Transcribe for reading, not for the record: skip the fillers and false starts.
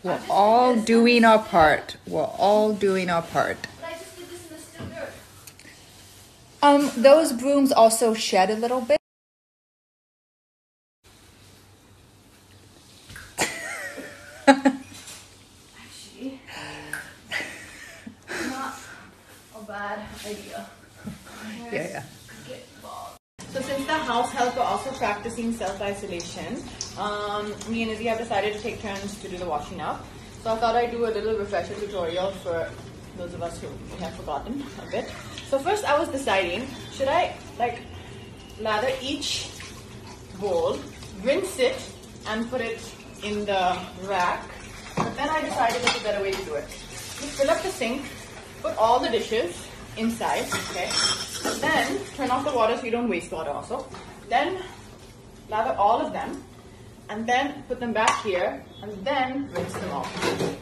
We're all doing our part. We're all doing our part. But I just did this in the still dirt. Those brooms also shed a little bit. Actually, not a bad idea. Yeah. So since the house help are also practicing self-isolation, me and Izzy have decided to take turns to do the washing up. So I thought I'd do a little refresher tutorial for those of us who have forgotten a bit. So first I was deciding, should I lather each bowl, rinse it, and put it in the rack? But then I decided there's a better way to do it. Just fill up the sink, put all the dishes inside, okay? Then turn off the water so you don't waste water also. Then lather all of them and then put them back here and then rinse them off.